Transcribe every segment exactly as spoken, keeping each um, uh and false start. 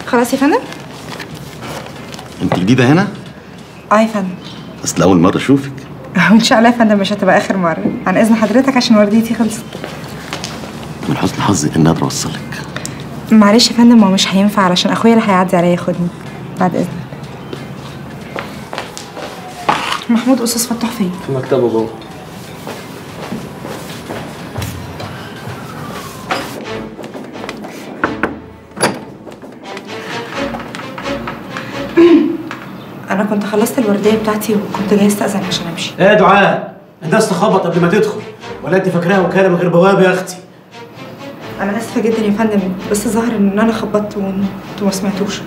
خلاص يا فندم. انت جديده هنا؟ اه يا فندم. اصل اول مره اشوفك. وان شاء الله يا فندم مش هتبقى اخر مره. عن اذن حضرتك عشان ورديتي خلصت. من حسن حظي اني اقدر اوصلك. معلش يا فندم، هو مش هينفع علشان اخويا اللي هيعدي عليا ياخدني. بعد اذنك. محمود استاذ فتوح فين؟ في مكتبه جوه. انا كنت خلصت الورديه بتاعتي وكنت جاي استاذن عشان امشي. ايه يا دعاء؟ الناس تخبط قبل ما تدخل، ولا انت فاكراها وكاله من غير بوابه يا اختي؟ انا اسفه جدا يا فندم، بس ظهر ان انا خبطت وانتوا ما سمعتوش.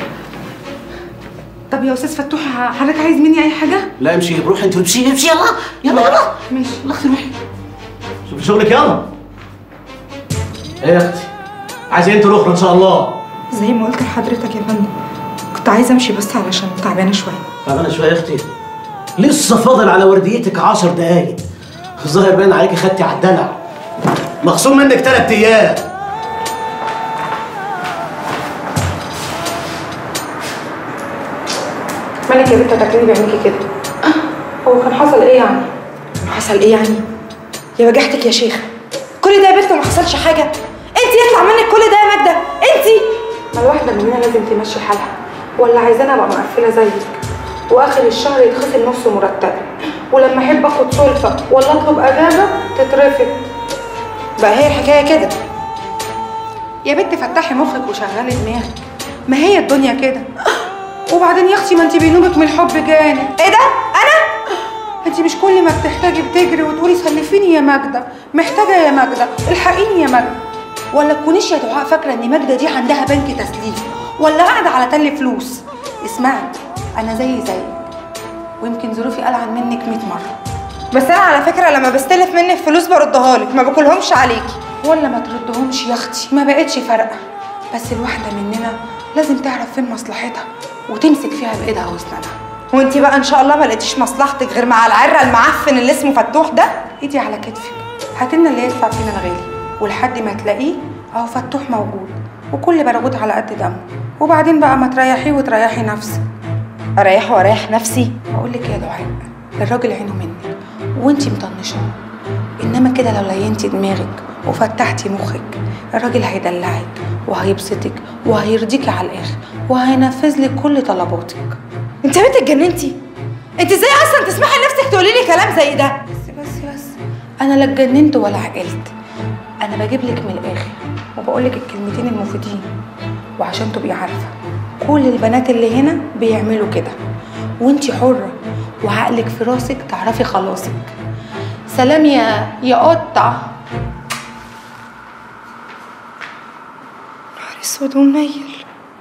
طب يا استاذ فتوح حضرتك عايز مني اي حاجه؟ لا امشي، روحي انت امشي امشي يلا يلا يلا. ماشي. يلا اختي روحي شوفي شغلك يلا. ايه يا اختي؟ عايزه انت الاخرى ان شاء الله؟ زي ما قلت لحضرتك يا فندم، كنت عايزه امشي بس علشان تعبانه شويه. تعبانه شويه يا اختي؟ لسه فاضل على ورديتك عشر دقايق. الظاهر باين عليكي خدتي على الدلع. مخصوم منك ثلاث ايام. مالك يا بنت هتاكليني بيعملكي كده؟ هو كان حصل ايه يعني؟ حصل ايه يعني؟ يا بجحتك يا شيخه، كل ده يا بنت وما حصلش حاجه؟ انت يطلع منك كل ده يا ماجده؟ انت ما الواحده مننا لازم تمشي حالها، ولا عايزاني ابقى مقفله زيك واخر الشهر يتخصم نص مرتبي، ولما احب اخد سلفه ولا اطلب اجازه تترفض. بقى هي الحكايه كده؟ يا بنت فتحي مخك وشغلي دماغك، ما هي الدنيا كده. وبعدين يا اختي ما انت بينوبك من الحب جانب. ايه ده؟ انا؟ انت مش كل ما بتحتاجي بتجري وتقولي سلفيني يا ماجده، محتاجه يا ماجده، الحقيني يا ماجده. ولا تكونيش يا دعاء فاكره ان ماجده دي عندها بنك تسليف ولا قاعده على تل فلوس. اسمعي، انا زي زيك ويمكن ظروفي ألعن منك مية مره، بس انا على فكره لما بستلف منك فلوس بردها لك، ما باكلهمش عليكي. ولا ما تردهمش يا اختي، ما بقتش فارقه. بس الواحده مننا لازم تعرف فين مصلحتها وتمسك فيها بايدها واسنانها. وانت بقى ان شاء الله ما لقيتيش مصلحتك غير مع العره المعفن اللي اسمه فتوح ده. ايدي على كتفك، هاتلنا اللي يدفع فينا الغالي، ولحد ما تلاقيه اهو فتوح موجود وكل برغوت على قد دمه. وبعدين بقى ما تريحيه وتريحي نفسك. اريحه واريح نفسي؟ اقول لك يا دعاء، الراجل عينه منك وانتي مطنشه، انما كده لو لينتي دماغك وفتحتي مخك الراجل هيدلعك وهيبسطك وهيرضيكي على الاخر وهينفذ لك كل طلباتك. انت بنت اتجننتي؟ انت ازاي اصلا تسمحي لنفسك تقولي لي كلام زي ده؟ بس بس بس انا لا اتجننت ولا عقلت، انا بجيب لك من الاخر وبقول لك الكلمتين المفيدين، وعشان تبقي عارفه كل البنات اللي هنا بيعملوا كده، وانتي حره وعقلك في راسك تعرفي خلاصك. سلام يا يا قطع. نهار اسود ومنيل.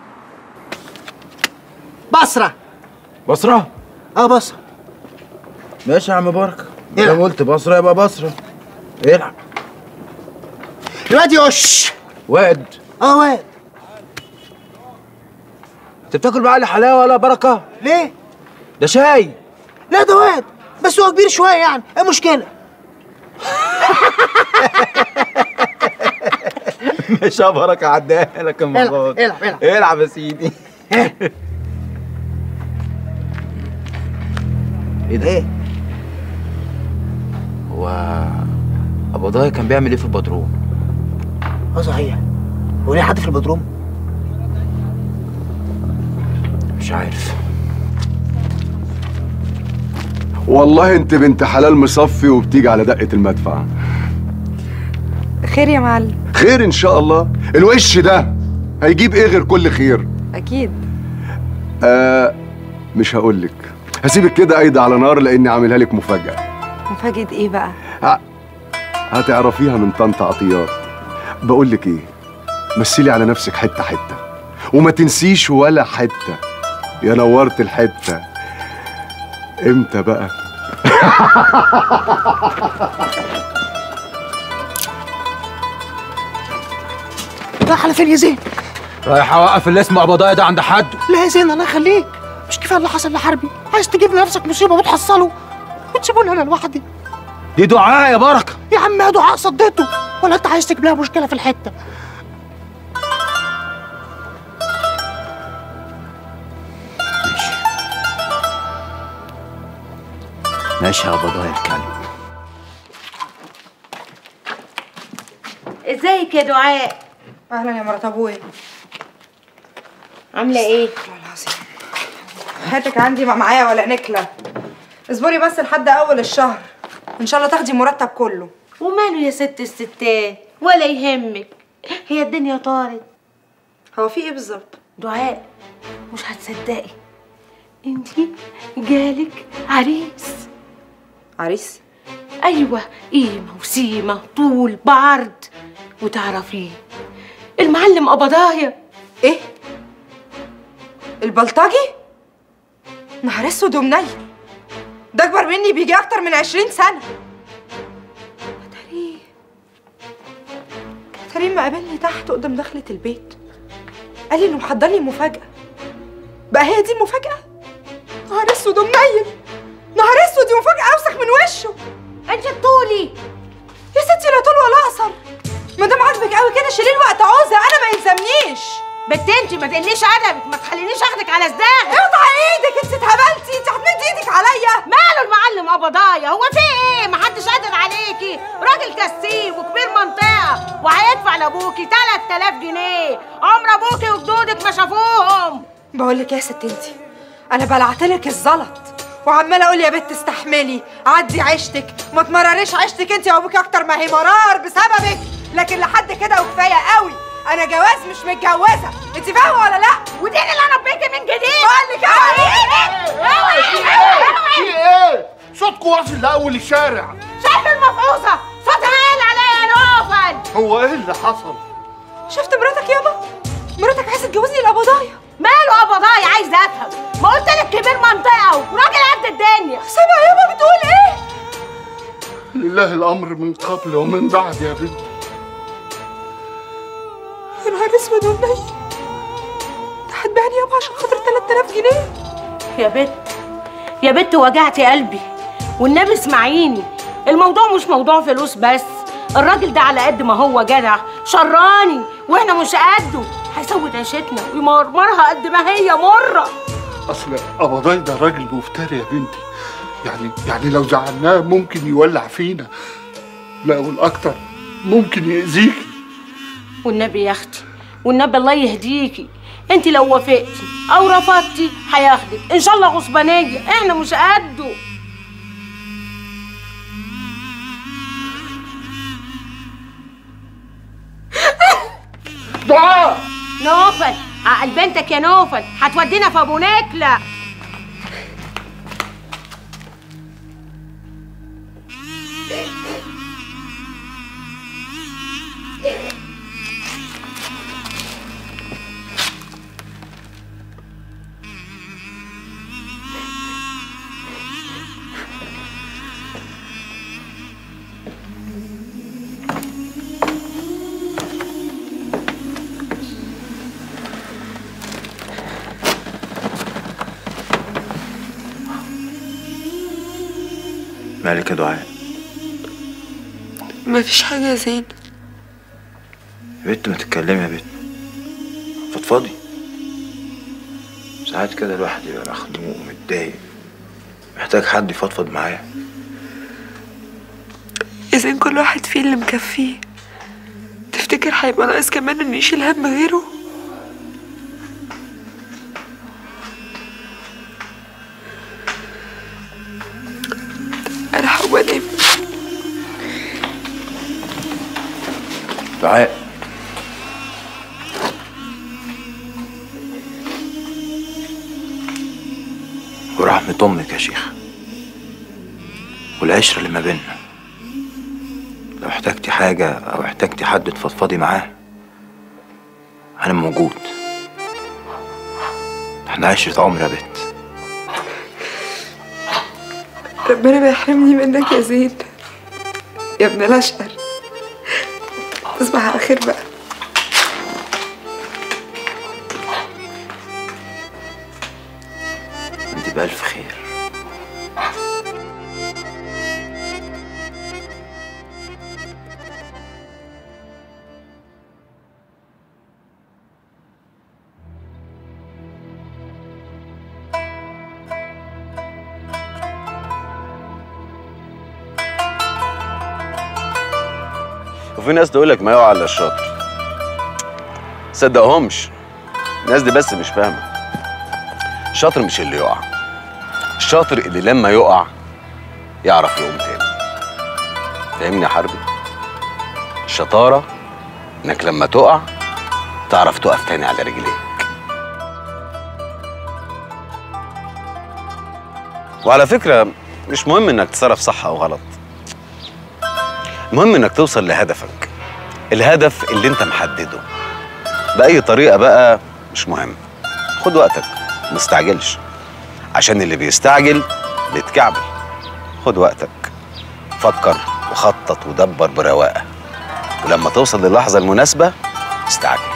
بصرة. بصرة؟ اه بصرة. ماشي يا عم بركة، لو قلت بصرة يبقى بصرة. العب. الواد يوش. واد؟ اه واد. انت بتاكل معاه حلاوة ولا بركة؟ ليه؟ ده شاي. لا ده واد، بس هو كبير شوية يعني، ايه المشكلة؟ ماشي يا بركة، عديها لك المرة دي. العب العب العب يا سيدي. ايه ده؟ ايه؟ هو ابو ضايع كان بيعمل ايه في البدروم؟ اه صحيح، هو ليه حد في البدروم؟ مش عارف. والله انت بنت حلال مصفي وبتيجي على دقة المدفع. خير يا معلم. خير ان شاء الله. الوش ده هيجيب ايه غير كل خير؟ اكيد. آه مش هقولك، هسيبك كده قايدة على نار لاني عاملها لك مفاجأة. مفاجأة ايه بقى؟ ه... هتعرفيها من طنط عطيات. بقولك ايه، مثلي على نفسك حتة حتة وما تنسيش ولا حتة. يا نورت الحتة. امتى بقى؟ رايح على فين يا زين؟ رايح اوقف اللي اسمه ابو ضايع ده عند حد. لا يا زين الله يخليك، مش كفايه اللي حصل لحربي؟ عايز تجيب لنفسك مصيبه وتحصله وتسيبوني انا لوحدي؟ دي دعاء يا بركه. يا عم يا دعاء صديته، ولا انت عايز تجيب لها مشكله في الحته؟ ماشي يا بضايا الكلب. ازيك يا دعاء؟ اهلا يا مرات ابويا. عامله ايه؟ والله العظيم حياتك عندي ما معايا ولا نكله. اصبري بس لحد اول الشهر ان شاء الله تاخدي مرتب كله. وماله يا ست الستات ولا يهمك، هي الدنيا طارت. هو في ايه بالظبط؟ دعاء مش هتصدقي، انتي جالك عريس. عريس؟ ايوه، قيمه وسيمه طول بعرض. وتعرفيه المعلم قبضايا. ايه؟ البلطجي؟ نهار اسود ومنيل، ده اكبر مني بيجي اكتر من عشرين سنه. اتاريه اتاريه ما قابلني تحت قدام دخلة البيت، قال لي انه محضر لي مفاجأة. بقى هي دي المفاجأة؟ نهار اسود ومنيل، نهار اسود، دي مفاجأة اوسخ من وشه. انت طولي يا ستي لا طول ولا اقصر، ما دام عاجبك قوي كده شيلي الوقت عوزة، انا ما يلزمنيش. بنت انت ما تقليش ادبك، ما تخلينيش اخدك على صداعي. اقطعي ايدك، انت اتهبلتي، انت هتمدي ايدك عليا. ماله المعلم قبضايا؟ هو في ايه؟ ما حدش قادر عليكي، راجل كسيب وكبير منطقه وهيدفع لابوكي تلات آلاف جنيه، عمر ابوكي وجدودك ما شافوهم. بقول لك يا ست انتي، انا بلعتلك الزلط وعماله اقول يا بت استحملي، عدي عيشتك، ما تمرريش عيشتك انت وابوكي اكتر ما هي مرار بسببك، لكن لحد كده وكفايه قوي. انا جواز مش متجوزه، انت فاهمه ولا لا؟ ودي اللي انا ربيتي من جديد. بقول لك اوعي. في ايه؟ صوتكوا واصل لاول الشارع. شايف المفعوصه صوتها قال عليا يا نوفل. هو ايه اللي حصل؟ شفت مراتك يابا؟ مراتك عايزه تجوزني القبضايه. ماله قبضايا؟ عايزه افهم. ما قلت لك كبير منطقه وراجل قد الدنيا. سامع يابا بتقول ايه؟ لله الامر من قبل ومن بعد يا بنتي. يا نهار اسود ومنيل، ده هتبيعني يابا عشان خاطر تلات آلاف جنيه؟ يا بت يا بت وجعتي قلبي، والنبي اسمعيني، الموضوع مش موضوع فلوس بس. الراجل ده على قد ما هو جدع شراني واحنا مش قده، هيسود عيشتنا ويمرمرها قد ما هي مره. اصل قبضاي ده راجل مفتري يا بنتي، يعني يعني لو زعلناه ممكن يولع فينا، لا والاكتر ممكن يأذيكي. والنبي يا اختي، والنبي الله يهديكي، انت لو وافقتي او رفضتي هياخدك ان شاء الله غصبانيه، احنا مش قده. دعاء نوفل، عقل بنتك يا نوفل، هتودينا في ابو نكله. مالك يا دعاء؟ مفيش حاجه يا زين. يا بت ما تتكلمي يا بت، فضفضي. ساعات كده الواحد يبقى مخنوق ومتضايق، محتاج حد يفضفض معاه. يا زين كل واحد فيه اللي مكفيه، تفتكر هيبقى ناقص كمان انه يشيل هم غيره؟ انا هقوم انام. دعاء ورحمة أمك يا شيخ والعشرة اللي ما بيننا، لو احتجتي حاجة أو احتجتي حد تفضفضي معاه أنا موجود. احنا عشرة عمر يا بت. ربنا ما يحرمني منك يا زين يا ابن الاشقر. تصبح على خير بقى. انت بألف خير. في ناس تقولك ما يقع الا الشاطر. صدقهمش، الناس دي بس مش فاهمه. الشاطر مش اللي يقع، الشاطر اللي لما يقع يعرف يقوم تاني. فاهمني يا حربي؟ الشطاره انك لما تقع تعرف تقف تاني على رجليك. وعلى فكره مش مهم انك تتصرف صح او غلط، المهم انك توصل لهدفك، الهدف اللي انت محدده باي طريقه بقى مش مهم. خد وقتك ما تستعجلش، عشان اللي بيستعجل بيتكعبل. خد وقتك، فكر وخطط ودبر برواقه، ولما توصل للحظه المناسبه استعجل.